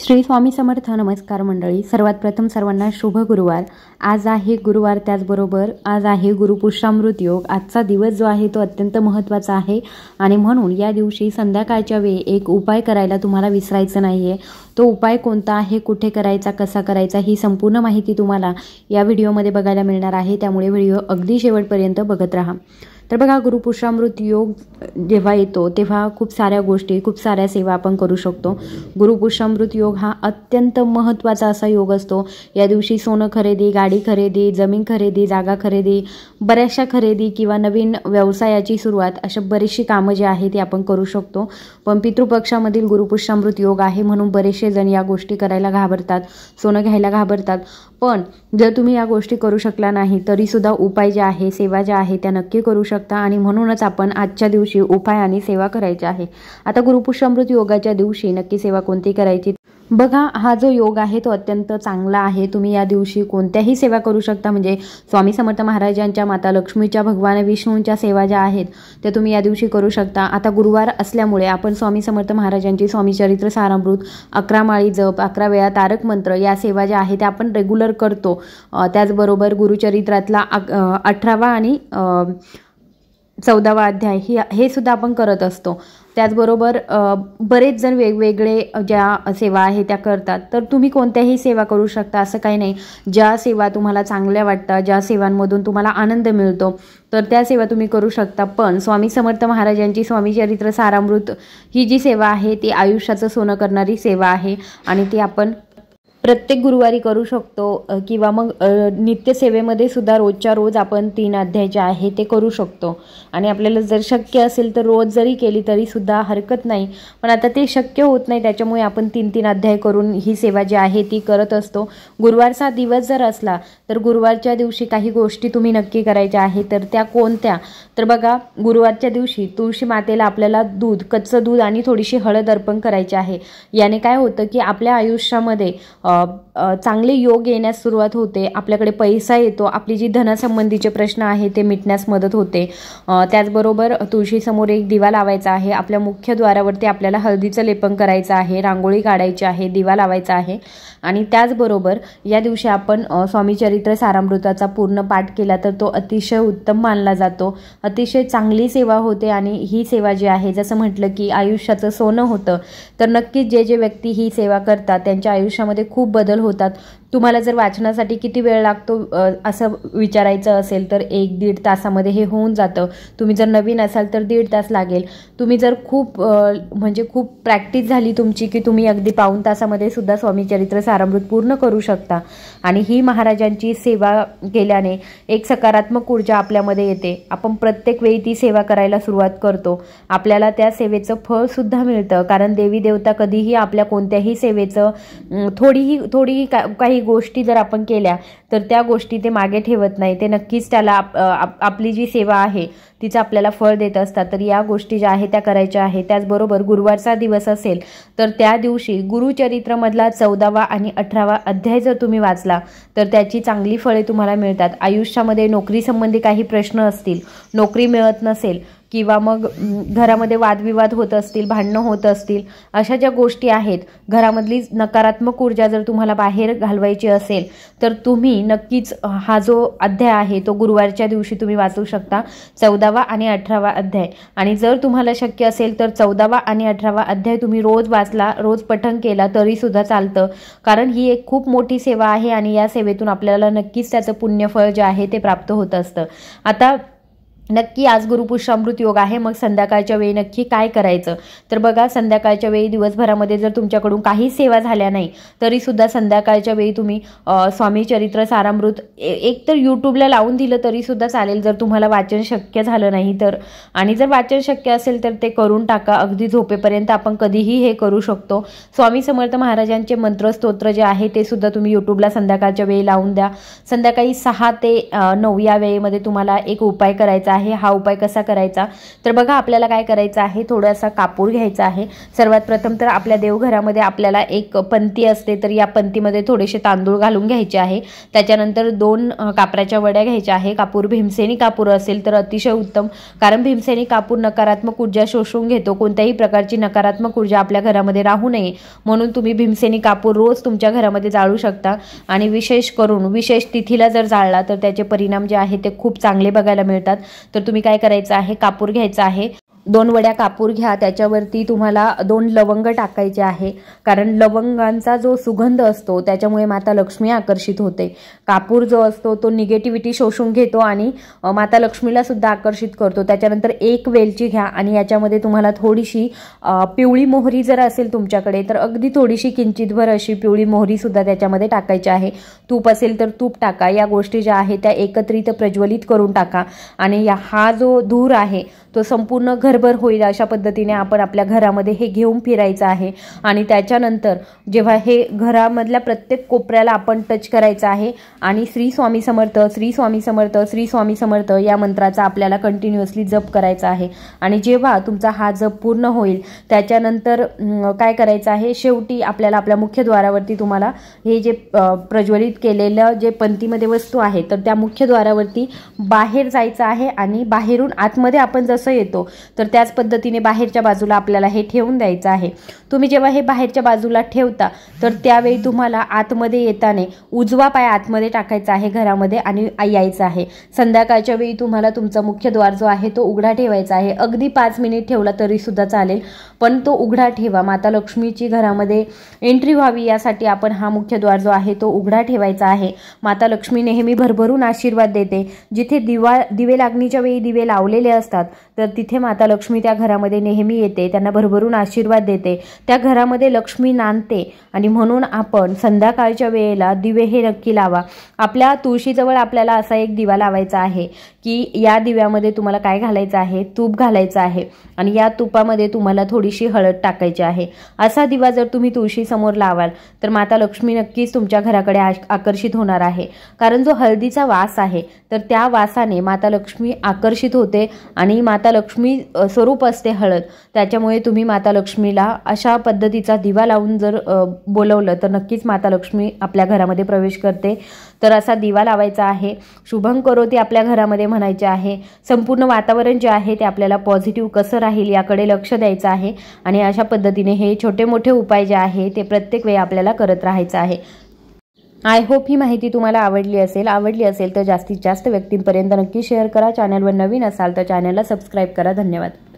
श्री स्वामी समर्थ. नमस्कार मंडळी. सर्वात प्रथम सर्वांना शुभ गुरुवार. आज आहे गुरुवार, त्याचबरोबर आज आहे गुरुपुष्यामृत योग. आजचा दिवस जो आहे तो अत्यंत महत्त्वाचा आहे आणि म्हणून या दिवशी संध्याकाळच्या वेळी एक उपाय करायला तुम्हाला विसरायचं नाही आहे. तो उपाय कोणता आहे, कुठे करायचा, कसा करायचा, ही संपूर्ण माहिती तुम्हाला या व्हिडिओमध्ये बघायला मिळणार आहे. त्यामुळे व्हिडिओ अगदी शेवटपर्यंत बघत राहा. तर बघा, गुरुपुष्यामृत योग जेव्हा येतो तेव्हा खूप साऱ्या गोष्टी, खूप साऱ्या सेवा आपण करू शकतो. गुरुपुष्यामृत योग हा अत्यंत महत्त्वाचा असा योग असतो. या दिवशी सोनं खरेदी, गाडी खरेदी, जमीन खरेदी, जागा खरेदी, बऱ्याचशा खरेदी किंवा नवीन व्यवसायाची सुरुवात, अशा बरीचशी कामं जी आहेत ती आपण करू शकतो. पण पितृपक्षामधील गुरुपुष्यामृत योग आहे म्हणून बरेचसे जण या गोष्टी करायला घाबरतात, सोनं घ्यायला घाबरतात. पण जर तुम्ही या गोष्टी करू शकला नाही तरीसुद्धा उपाय जे आहे, सेवा ज्या आहे त्या नक्की करू शकता आणि म्हणूनच आपण आजच्या दिवशी उपाय आणि सेवा करायची आहे. आता गुरुपुष्यामृत योगाच्या दिवशी नक्की सेवा कोणती करायची? बघा, हा जो योग आहे तो अत्यंत चांगला आहे. तुम्ही या दिवशी कोणत्याही सेवा करू शकता. म्हणजे स्वामी समर्थ महाराजांच्या, माता लक्ष्मीच्या, भगवान विष्णूंच्या सेवा ज्या आहेत त्या तुम्ही या दिवशी करू शकता. आता गुरुवार असल्यामुळे आपण स्वामी समर्थ महाराजांची स्वामी चरित्र सारामृत, 11 माळी जप, 11 वेळा तारक मंत्र, या सेवा ज्या आहेत त्या आपण रेग्युलर करतो. त्याचबरोबर गुरुचरित्रातला 18वा आणि 14वा अध्याय हे सुद्धा आपण करत असतो. त्याचबरोबर बरेच जण वेगवेगळे ज्या सेवा आहे त्या करतात. तर तुम्ही कोणत्याही सेवा करू शकता, असं काही नाही. ज्या सेवा तुम्हाला चांगल्या वाटतात, ज्या सेवांमधून तुम्हाला आनंद मिळतो तर त्या सेवा तुम्ही करू शकता. पण स्वामी समर्थ महाराजांची स्वामी चरित्र सारामृत ही जी सेवा आहे ती आयुष्याचं सोनं करणारी सेवा आहे आणि ती आपण प्रत्येक गुरुवारी करू शकतो किंवा मग नित्यसेवेमध्ये सुद्धा रोजच्या रोज आपण 3 अध्याय जे आहे ते करू शकतो. आणि आपल्याला जर शक्य असेल तर रोज जरी केली तरी सुद्धा हरकत नाही. पण आता ते शक्य होत नाही, त्याच्यामुळे आपण 3 अध्याय करून ही सेवा जी आहे ती करत असतो. गुरुवारचा दिवस जर असला तर गुरुवारच्या दिवशी काही गोष्टी तुम्ही नक्की करायच्या आहे. तर त्या कोणत्या? तर बघा, गुरुवारच्या दिवशी तुळशी मातेला आपल्याला दूध, कच्चं दूध आणि थोडीशी हळद अर्पण करायची आहे. याने काय होतं की आपल्या आयुष्यामध्ये चांगले योग येण्यास सुरुवात होते, आपल्याकडे पैसा येतो, आपली जी धनासंबंधीचे प्रश्न आहे ते मिटण्यास मदत होते. त्याचबरोबर तुळशीसमोर एक दिवा लावायचा आहे. आपल्या मुख्य द्वारावरती आपल्याला हळदीचं लेपन करायचं आहे, रांगोळी काढायची आहे, दिवा लावायचा आहे. आणि त्याचबरोबर या दिवशी आपण स्वामी चरित्र सारामृताचा पूर्ण पाठ केला तर तो अतिशय उत्तम मानला जातो. अतिशय चांगली सेवा होते आणि ही सेवा जी आहे, जसं म्हटलं की आयुष्याचं सोनं होतं, तर नक्कीच जे व्यक्ती ही सेवा करतात त्यांच्या आयुष्यामध्ये खूप बदल होतात. तुम्हाला जर वाचनासाठी किती वेळ लागतो असं विचारायचं असेल तर 1-1.5 तासामध्ये हे होऊन जातं. तुम्ही जर नवीन असाल तर 1.5 तास लागेल. तुम्ही जर खूप प्रॅक्टिस झाली तुमची की तुम्ही अगदी पाऊण तासामध्ये सुद्धा स्वामी चरित्र सारामृत पूर्ण करू शकता. आणि ही महाराजांची सेवा केल्याने एक सकारात्मक ऊर्जा आपल्यामध्ये येते. आपण प्रत्येक वेळी ती सेवा करायला सुरुवात करतो. आपल्याला त्या सेवेचं फळ सुद्धा मिळतं, कारण देवी देवता कधीही आपल्या कोणत्याही सेवेचं थोडीही काही गोष्टी जर आपण केल्या तर त्या गोष्टी ते मागे ठेवत नाही. ते नक्कीच त्याला आपली जी सेवा आहे तिचं आपल्याला फळ देत असतात. तर या गोष्टी ज्या आहेत त्या करायच्या आहे. त्याचबरोबर गुरुवारचा दिवस असेल तर त्या दिवशी गुरुचरित्रमधला 14वा आणि 18वा अध्याय जर तुम्ही वाचला तर त्याची चांगली फळे तुम्हाला मिळतात. आयुष्यामध्ये नोकरी संबंधी काही प्रश्न असतील, नोकरी मिळत नसेल किंवा मग घरामध्ये वादविवाद होत असतील, भांडणं होत असतील, अशा ज्या गोष्टी आहेत, घरामधली नकारात्मक ऊर्जा जर तुम्हाला बाहेर घालवायची असेल तर तुम्ही नक्कीच हा जो अध्याय आहे तो गुरुवारच्या दिवशी तुम्ही वाचू शकता, 14वा आणि 18वा अध्याय. आणि जर तुम्हाला शक्य असेल तर 14वा आणि 18वा अध्याय तुम्ही रोज वाचला, रोज पठण केला तरीसुद्धा चालतं, कारण ही एक खूप मोठी सेवा आहे आणि या सेवेतून आपल्याला नक्कीच त्याचं पुण्यफळ जे आहे ते प्राप्त होत असतं. आता नक्की आज गुरुपुष्यामृत योग आहे, मग संध्याकाळच्या वेळी नक्की काय करायचं? तर बघा, संध्याकाळच्या वेळी दिवसभरामध्ये जर तुमच्याकडून काही सेवा झाल्या नाही तरीसुद्धा संध्याकाळच्या वेळी तुम्ही स्वामी चरित्र सारामृत एक तर यूट्यूबला लावून दिलं तरीसुद्धा चालेल, जर तुम्हाला वाचन शक्य झालं नाही तर. आणि जर वाचन शक्य असेल तर ते करून टाका. अगदी झोपेपर्यंत आपण कधीही हे करू शकतो. स्वामी समर्थ महाराजांचे मंत्रस्तोत्र जे आहे ते सुद्धा तुम्ही यूट्यूबला संध्याकाळच्या वेळी लावून द्या. संध्याकाळी 6 ते 9 या वेळेमध्ये तुम्हाला एक उपाय करायचा करायचा आहे, हा उपाय कसा करायचा, तर बघा आपल्याला काय करायचं आहे, थोडासा कापूर घ्यायचा आहे। सर्वात प्रथम तर आपल्या देवघरामध्ये आपल्याला एक पंती असते, तर या पंतीमध्ये थोडेसे तांदूळ घालून घ्यायचे आहे। त्याच्यानंतर 2 कापराच्या वड्या घ्यायच्या आहे। कापूर भीमसेनी कापूर असेल तर अतिशय उत्तम, कारण भीमसेनी कापूर नकारात्मक ऊर्जा शोषून घेतो। कोणत्याही प्रकारची नकारात्मक ऊर्जा आपल्या घरामध्ये राहू नये म्हणून तुम्ही भीमसेनी कापूर रोज तुमच्या घरामध्ये जाळू शकता। आणि विशेष करून विशेष तिथीला जर जाळला तर त्याचे परिणाम जे आहे ते खूप चांगले बघायला मिळतात। तर तुम्ही काय करायचं आहे, कापूर घ्यायचा आहे, 2 वड्या कापूर घ्या, त्याच्यावरती तुम्हाला 2 लवंग टाकायचे आहे, कारण लवंगांचा जो सुगंध असतो त्याच्यामुळे माता लक्ष्मी आकर्षित होते। कापूर जो असतो तो निगेटिव्हिटी शोषून घेतो आणि माता लक्ष्मीला सुद्धा आकर्षित करतो। त्याच्यानंतर 1 वेलची घ्या आणि याच्यामध्ये तुम्हाला थोडीशी पिवळी मोहरी जर असेल तुमच्याकडे तर अगदी थोडीशी किंचितभर अशी पिवळी मोहरी सुद्धा त्याच्यामध्ये टाकायची आहे। तूप असेल तर तूप टाका। या गोष्टी ज्या आहेत त्या एकत्रित प्रज्वलित करून टाका आणि हा जो धूर आहे तो संपूर्ण घरभर होईल अशा पद्धतीने आपण आपल्या घरामध्ये हे घेऊन फिरायचं आहे। आणि त्याच्यानंतर जेव्हा हे घरामधल्या प्रत्येक कोपऱ्याला आपण टच करायचं आहे आणि श्री स्वामी समर्थ, श्री स्वामी समर्थ, श्री स्वामी समर्थ या मंत्राचा आपल्याला कंटिन्युअसली जप करायचा आहे। आणि जेव्हा तुमचा हा जप पूर्ण होईल त्याच्यानंतर काय करायचं आहे, शेवटी आपल्याला आपल्या मुख्यद्वारावरती तुम्हाला हे जे प्रज्वलित केलेलं जे पंतीमध्ये वस्तू आहे तर त्या मुख्यद्वारावरती बाहेर जायचं आहे आणि बाहेरून आतमध्ये आपण जसं येतो तर त्याच पद्धतीने बाहेरच्या बाजूला आपल्याला हे ठेवून द्यायचं आहे। तुम्ही जेव्हा हे बाहेरच्या बाजूला ठेवता तर त्यावेळी तुम्हाला आतमध्ये येताना उजवा पाय आतमध्ये टाकायचा आहे घरामध्ये आणि यायचं आहे। संध्याकाळच्या वेळी तुम्हाला तुमचा मुख्यद्वार जो आहे तो उघडा ठेवायचा आहे। अगदी 5 मिनिट ठेवला तरी सुद्धा चालेल, पण तो उघडा ठेवा। माता लक्ष्मीची घरामध्ये एंट्री व्हावी यासाठी आपण हा मुख्यद्वार जो आहे तो उघडा ठेवायचा आहे। माता लक्ष्मी नेहमी भरभरून आशीर्वाद देते। जिथे दिवे लागणीच्या वेळी दिवे लावलेले असतात तर तिथे माता लक्ष्मी त्या घरामध्ये नेहमी येते, त्यांना भरभरून आशीर्वाद देते, त्या घरामध्ये लक्ष्मी नांदते। आणि म्हणून आपण संध्याकाळच्या वेळेला दिवे हे नक्की लावा। आपल्या तुळशीजवळ आपल्याला असा एक दिवा लावायचा आहे की या दिव्यामध्ये तुम्हाला काय घालायचं आहे, तूप घालायचं आहे आणि या तुपामध्ये तुम्हाला थोडीशी हळद टाकायची आहे। असा दिवा जर तुम्ही तुळशी समोर लावाल तर माता लक्ष्मी नक्कीच तुमच्या घराकडे आकर्षित होणार आहे, कारण जो हळदीचा वास आहे तर त्या वासाने माता लक्ष्मी आकर्षित होते आणि माता लक्ष्मी स्वरूप असते हळद, त्याच्यामुळे तुम्ही माता लक्ष्मीला अशा पद्धतीचा दिवा लावून जर बोलवलं तर नक्कीच माता लक्ष्मी आपल्या घरामध्ये प्रवेश करते। तर असा दिवा लावायचा आहे। शुभं करोती आपल्या घरामध्ये म्हणायचे आहे। संपूर्ण वातावरण जे आहे ते आपल्याला पॉझिटिव्ह कसं राहील याकडे लक्ष द्यायचं आहे आणि अशा पद्धतीने हे छोटे मोठे उपाय जे आहे ते प्रत्येक वेळी आपल्याला करत राहायचं आहे। आय होप ही माहिती तुम्हाला आवडली असेल तर जास्तीत जास्त व्यक्तींपर्यंत नक्की शेअर करा। चॅनलवर नवीन असाल तर चॅनलला सबस्क्राईब करा। धन्यवाद।